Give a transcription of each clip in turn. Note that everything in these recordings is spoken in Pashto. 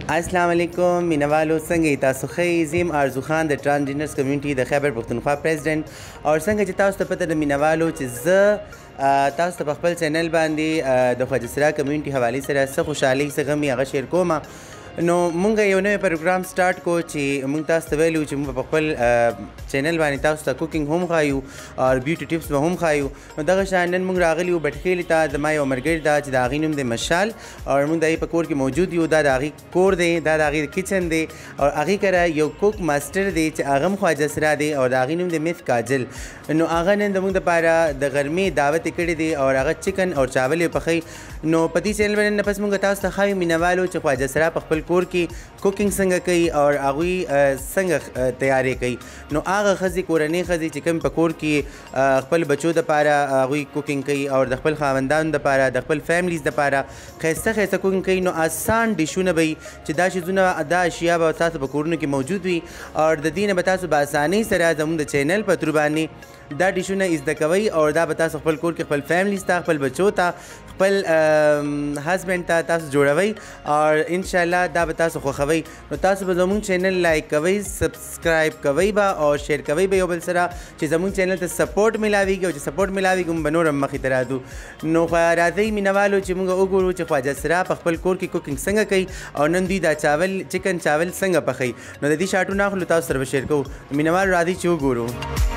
السلام علیکم مینوالو څنګه تاسو ښه زم ارزو خان د ترانسجنډرز کمیونټي د خیبر پښتونخوا پریزیډنټ او څنګه چې تاسو ته پته د مینوالو چې زه تاسو ته په خپل چینل باندې د خواجه سرا کمیونټي حوالې سره څه خوشحالي څه غم هغه شیر کوم نو مونږ یو نوی پروګرام سٹارټ کو چې مونږ تاسو ته ویلو چې مونږ په خپل چینل باندې تاسو ته کوکینګ هم خایو او بیوټي ټیپس به هم خایو نو دغه شان نن مونږ راغلی یو بټخیلې ته زما یو ملګري ده چې د هغې نوم دی مشال او مونږ د هغې په کور کې موجود یو دا د هغې کور دی دا د هغې کچن دی او هغې کره یو کوک ماسټر دی چې هغه هم خواجه سرا دی او د هغې نوم دی مس کاجل نو هغه نن زموږ دپاره د غرمې دعوت یې کړی دی او هغه چکن او چاول یې پخوي نو په دې چینل باندې نه پس مونږ تاسو ته ښایو مینوالو چې خواجه سرا په خپل کور کې کوکینګ څنګه کوي او هغوی څنګه تیاری کوي نو هغه ښځې کورنۍ ښځې چې کوم په کور کې خپل بچو دپاره هغوی کوکینګ کوي او د خپل خاوندانو دپاره د خپل فیملیز دپاره ښایسته ښایسته کوکینګ کوي نو آسان ډیشونه به وي چې دا شیزونه دا اشیا به تاسو په کورونو کې موجود وي او د دې نه به تاسو په اسانۍ سره زموږ د چینل په تھرو باندې دا ډیشونه زده کوئ او دا به تاسو خپل کور کې خپل فیملیز ته خپل بچو ته خپل هسبینډ ته تاسو جوړوئ او انشاءالله دا به تاسو خوښوئ نو تاسو به زموږ چینل لایک کوئ سبسکرایب کوئ به او شیر کوئ به یو بل سره چې زموږ چینل ته سپورټ میلاویږي او چې سپورټ میلاویږي موږ به نور هم مخې ته راځو نو راځئ مینوالو چې موږ وګورو چې خواجه سرا په خپل کور کې کوکینګ څنګه کوي او نن دوی دا چاول چکن چاول څنګه پخوي نو د دې شاټونه اخلو تاسو سره به شیر کوو مینوالو راځئ چې وګورو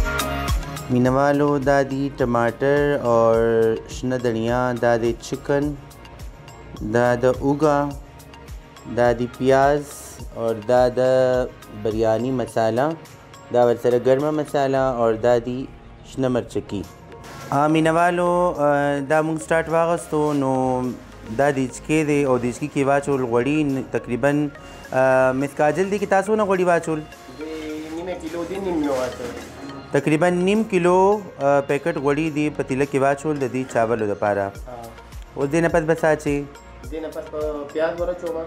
مینوالو دا دی ټماټر اور شنه دھنیا دا دی چکن دا د اوږه دا دی پیاز اور دا د بریانی مساله دا ورسره ګرمه مساله اور دا دی شنه مرچکی مینوالو دا مونږ سټارټ واغستو نو دا دیچکې دی او دیچکي کې واچول غوړي تقریبا مس کاجل دی کې تاسو نه غوړي واچول نیمه کیلو دی نیم کیلو واچول تقریبا نیم کیلو پیکټ غوړي دی پتیله کې واچول د دې چاولو دپاره اوس دې نه پس بس اچي دې نه پس پیاز ورچوم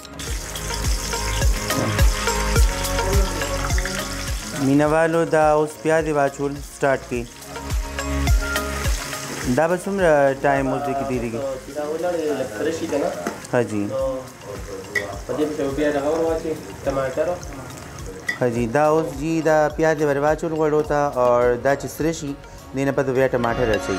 مینوالو دا اوس پیاز واچول سٹارټ کی دا به څومره ټایم اوس دې کې تېرېږي دا ولړ لږ سره شي که نه ښه جي په دې پسې بیا دغه ور واچوي ټماټر ښه جي دا اوس جي دا پیاز یې ور واچول غوړو ته اور دا چې سره شي دې نه پس بیا ټماټر اچوي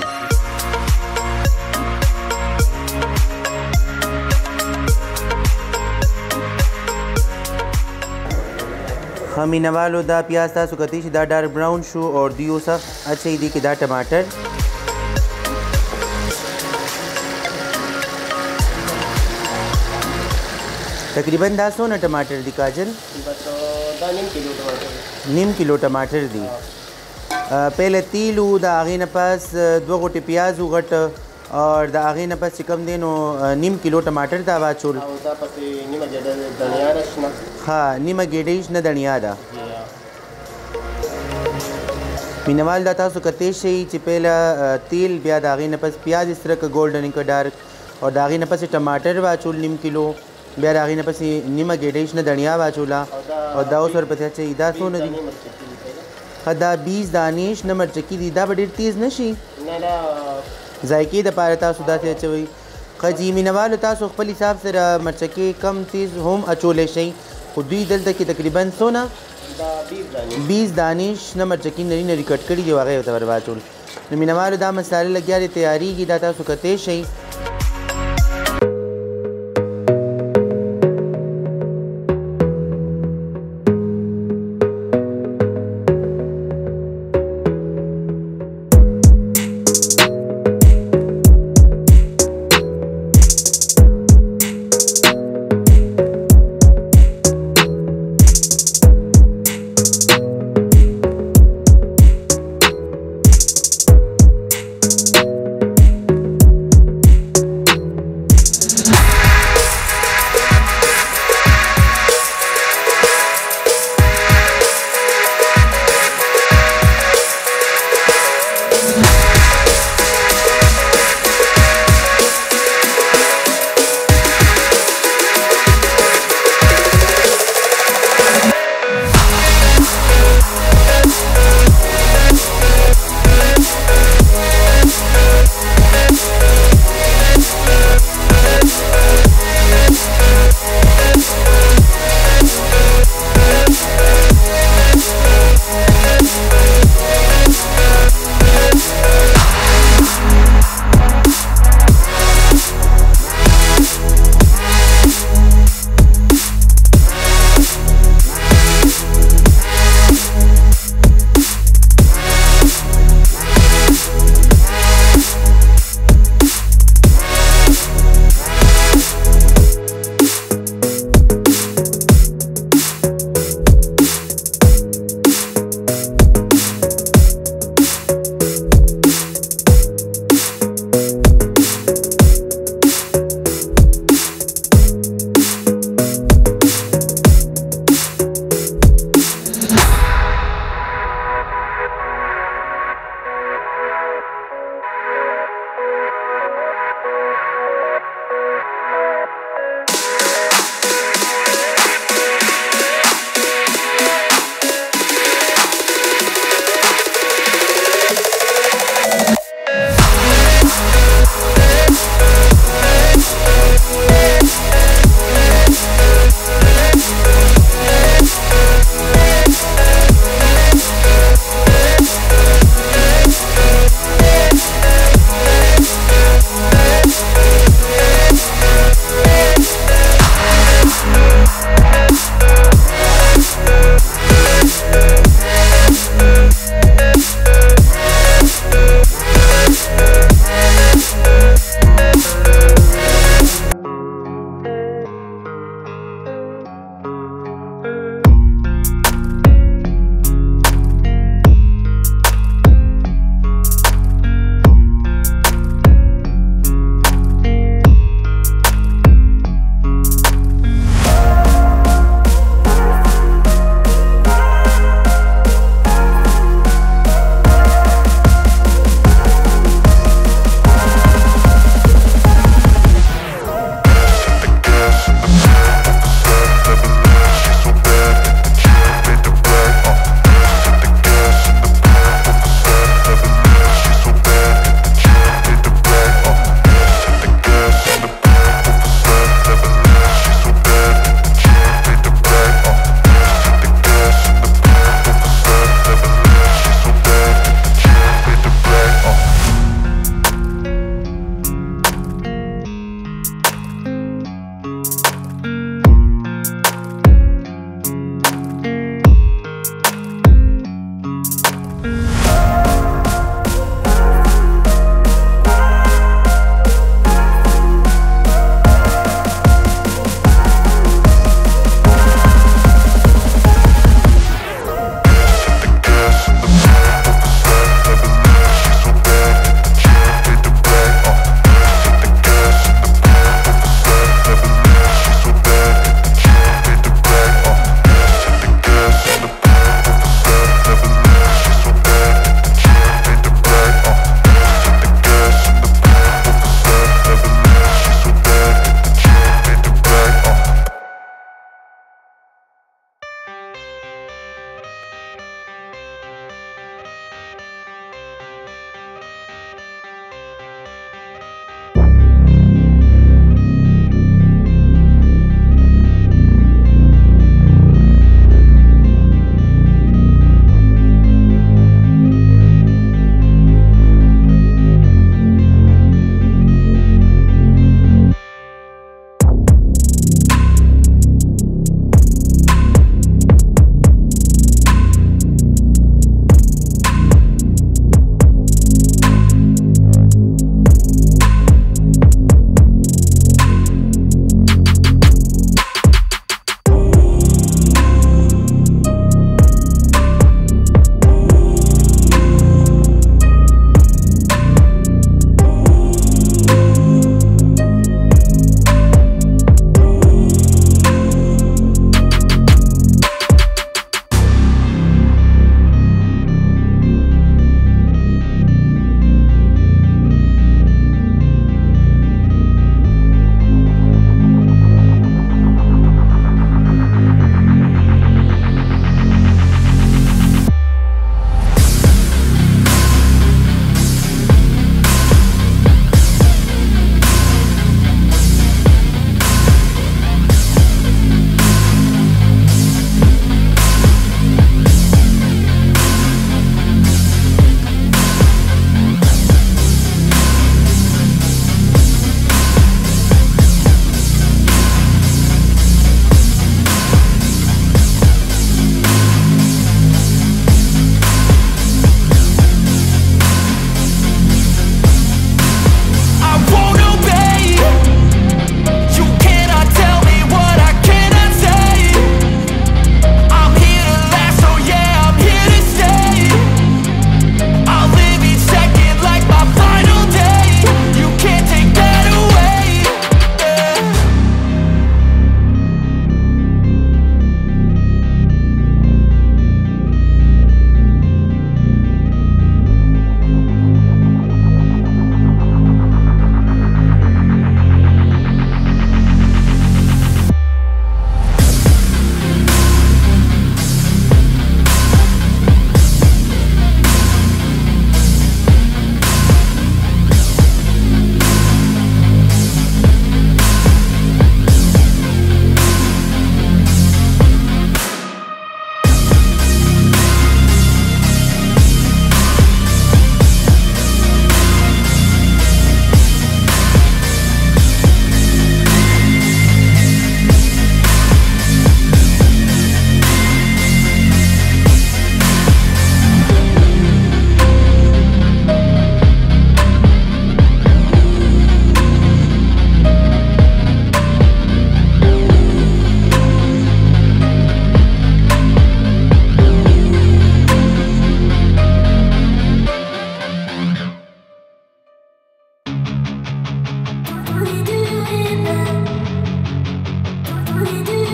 ښه مینوالو دا پیاز تاسو کتی چې دا ډارک براون شو اور دوی اوس اچوي دې کې دا ټماټر تقریبا دا څونه ټماټر دي کاجل دا نیم کیلو ټماټر دي پهله تیل و د هغې نه پس دوه غوټې پیاز و غټ اور د هغې نه پس چې کوم دی نو نیم کیلو ټماټر دا واچول ها نیمه ګېډۍ شنه دڼیا ده مینوال دا تاسو کتی شئ چې پهله تیل بیا د هغې نه پس پیاز سره که ګولډن که ډارک اور د هغې نه پس ټماټر واچول نیم کیلو بیا د هغې نه پسې نیمه ګېډۍ شنه دڼیا واچوله او دا اوس ورپسې اچوي دا څونه دي ښه دا 20 دانې شنه مرچکي دي دا به ډېر تیز نه شي ذایقې دپاره تاسو داسې اچوئ ښه جي مینوالو تاسو خپل حساب سره مرچکې کم تیز هم اچولی شئ خو دوی دلته کې تقریبا څونه 20 دانې شنه مرچکي نري نري کټ کړي دي او هغه یې ورته ور واچول نو مینوالو دا مسالې لګیا دي تیارېږي دا تاسو کتی شئ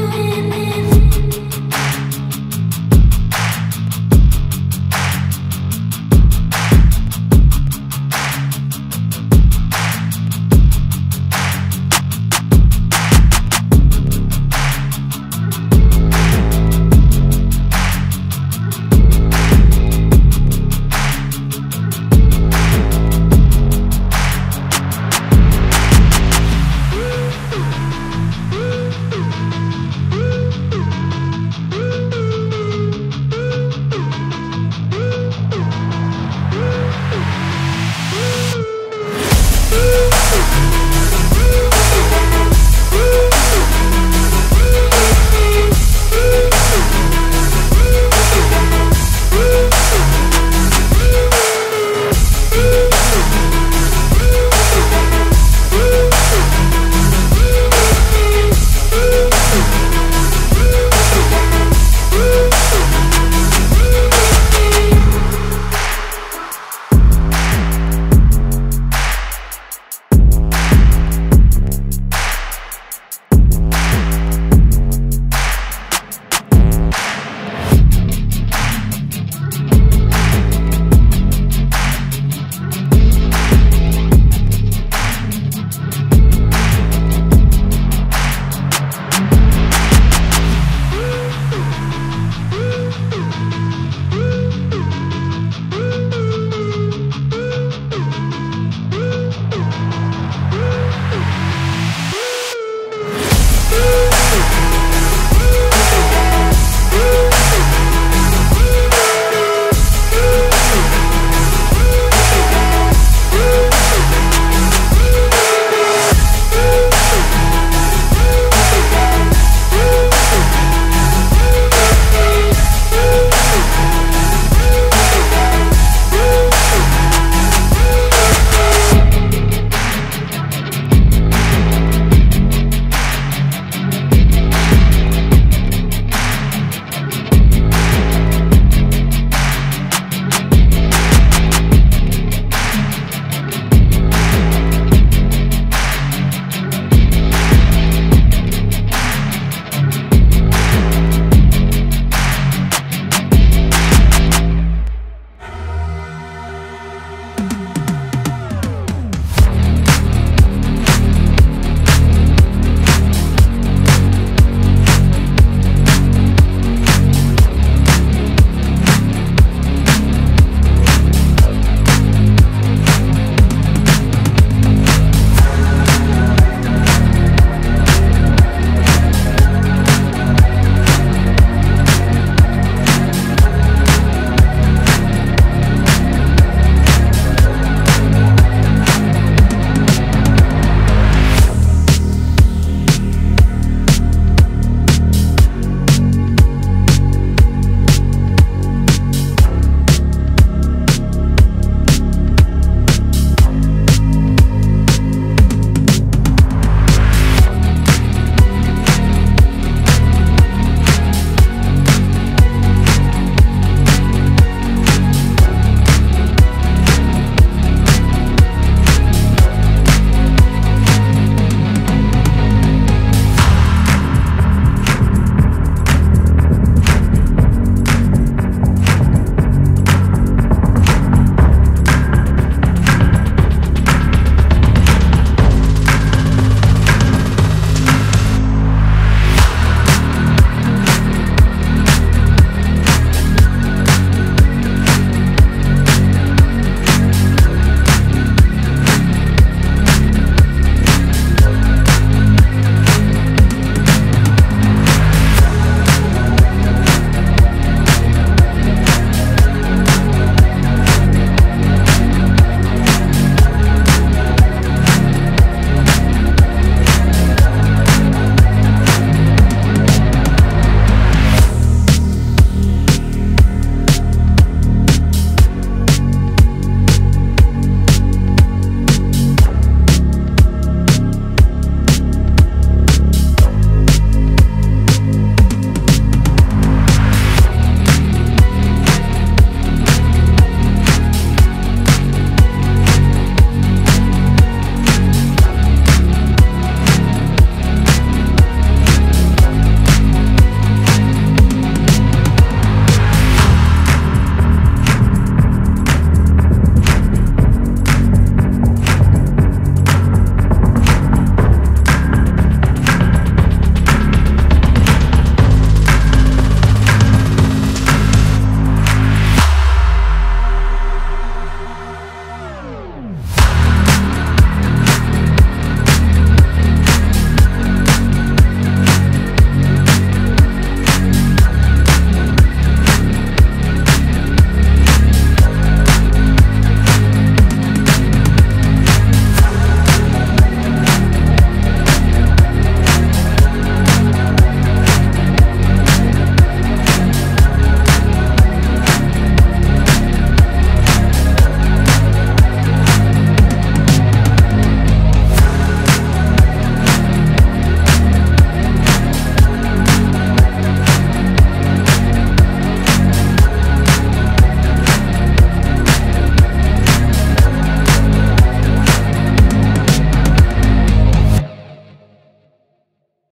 Thank you.